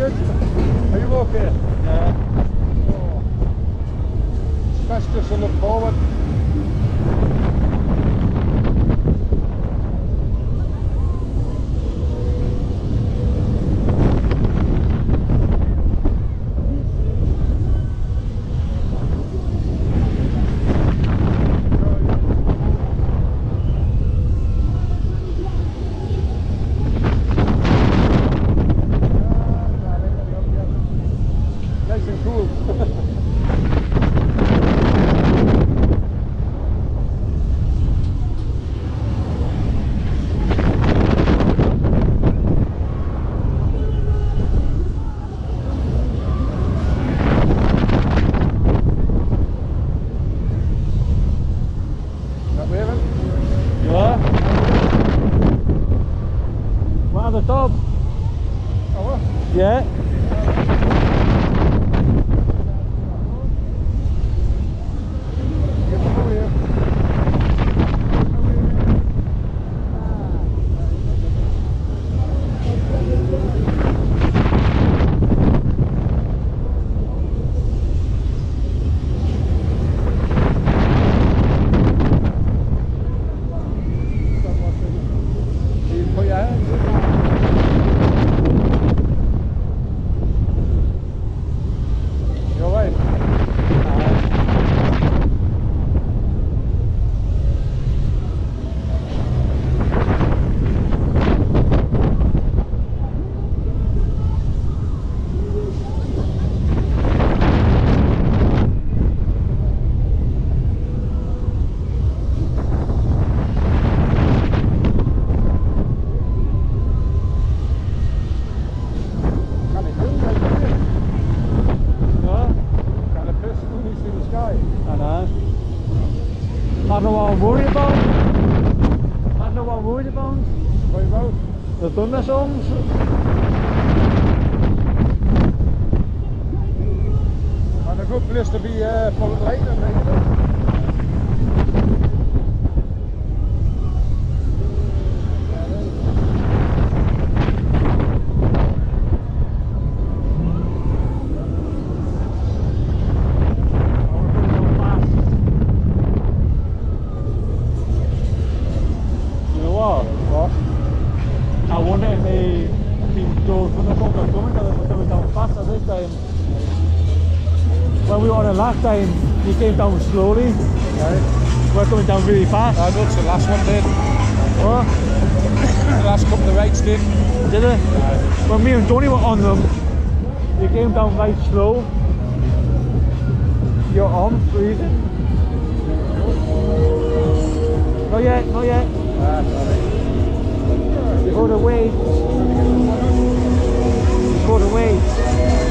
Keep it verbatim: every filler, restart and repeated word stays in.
good. Are you okay? Yeah. Oh. Best just to look forward. Nice and cool. Not waving? You are? What other top? Oh, what? Yeah. Get over here. You put your hands in. You alright? Kind of cool, like, isn't it? Yeah. Kind of piss when you see the sky. I know. I don't know what I'm worried about. I don't know what I'm worried about. What about? The thunderstorms. And a good place to be uh, for lightning, like, you know. You know what? What? I wonder if they think those thunderstorms are coming, that they're coming down faster this time. When we were on it last time, he came down slowly. Right. We're coming down really fast. I know it's the last one did. What? The last couple of rides did. Did it? When me and Johnny were on them, they came down very slow. Your arm's freezing. Not yet, not yet. Ah, sorry. You got to wait. You got to wait.